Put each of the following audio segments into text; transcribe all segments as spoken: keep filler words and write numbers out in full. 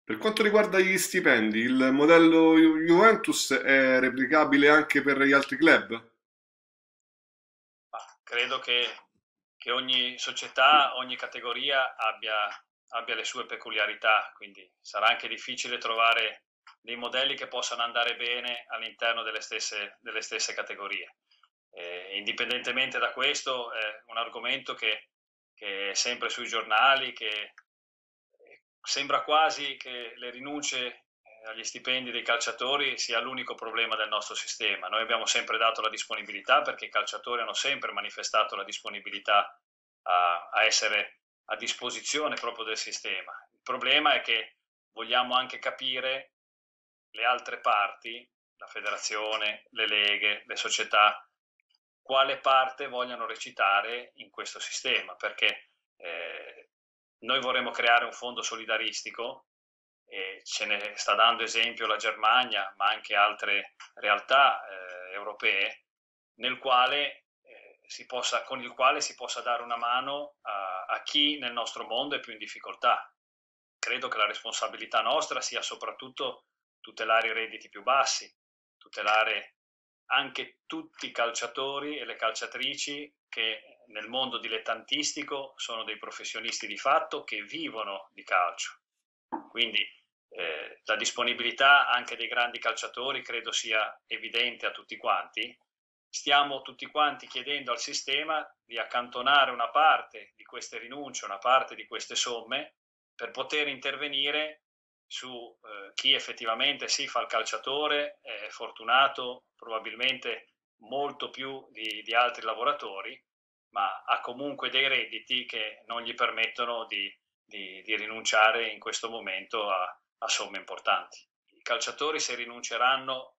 Per quanto riguarda gli stipendi, il modello Ju- Juventus è replicabile anche per gli altri club? Ma credo che, che ogni società, ogni categoria abbia, abbia le sue peculiarità, quindi sarà anche difficile trovare dei modelli che possano andare bene all'interno delle stesse, delle stesse categorie. Eh, indipendentemente da questo, è un argomento che, che è sempre sui giornali, che sembra quasi che le rinunce eh, agli stipendi dei calciatori sia l'unico problema del nostro sistema. Noi abbiamo sempre dato la disponibilità perché i calciatori hanno sempre manifestato la disponibilità a, a essere a disposizione proprio del sistema. Il problema è che vogliamo anche capire le altre parti, la federazione, le leghe, le società, quale parte vogliono recitare in questo sistema, perché eh, noi vorremmo creare un fondo solidaristico e ce ne sta dando esempio la Germania, ma anche altre realtà eh, europee, nel quale, eh, si possa, con il quale si possa dare una mano a, a chi nel nostro mondo è più in difficoltà. Credo che la responsabilità nostra sia soprattutto tutelare i redditi più bassi, tutelare anche tutti i calciatori e le calciatrici che nel mondo dilettantistico sono dei professionisti di fatto che vivono di calcio. Quindi eh, la disponibilità anche dei grandi calciatori credo sia evidente a tutti quanti. Stiamo tutti quanti chiedendo al sistema di accantonare una parte di queste rinunce, una parte di queste somme per poter intervenire su eh, chi effettivamente si fa il calciatore, è fortunato probabilmente molto più di, di altri lavoratori, ma ha comunque dei redditi che non gli permettono di, di, di rinunciare in questo momento a, a somme importanti. I calciatori, se rinunceranno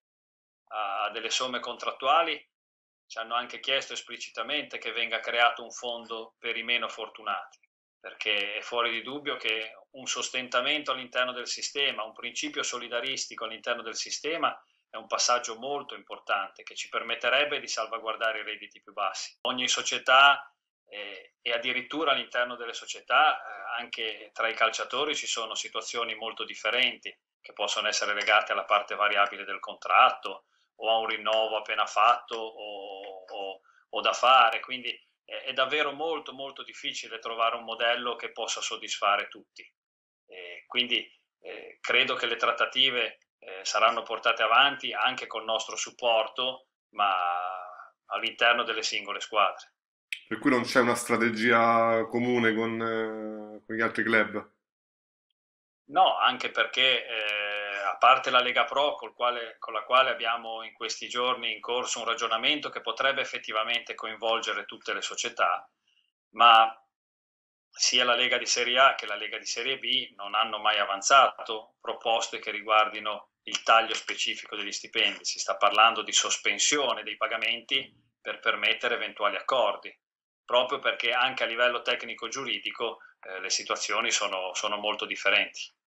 a, a delle somme contrattuali, ci hanno anche chiesto esplicitamente che venga creato un fondo per i meno fortunati, perché è fuori di dubbio che un sostentamento all'interno del sistema, un principio solidaristico all'interno del sistema è un passaggio molto importante che ci permetterebbe di salvaguardare i redditi più bassi. Ogni società eh, e addirittura all'interno delle società, eh, anche tra i calciatori ci sono situazioni molto differenti che possono essere legate alla parte variabile del contratto o a un rinnovo appena fatto o, o, o da fare, quindi è, è davvero molto molto difficile trovare un modello che possa soddisfare tutti. E quindi eh, credo che le trattative eh, saranno portate avanti anche col nostro supporto, ma all'interno delle singole squadre. Per cui non c'è una strategia comune con, eh, con gli altri club. No, anche perché eh, a parte la Lega Pro col quale- con la quale abbiamo in questi giorni in corso un ragionamento che potrebbe effettivamente coinvolgere tutte le società, ma sia la Lega di Serie A che la Lega di Serie B non hanno mai avanzato proposte che riguardino il taglio specifico degli stipendi. Si sta parlando di sospensione dei pagamenti per permettere eventuali accordi, proprio perché anche a livello tecnico-giuridico eh, le situazioni sono, sono molto differenti.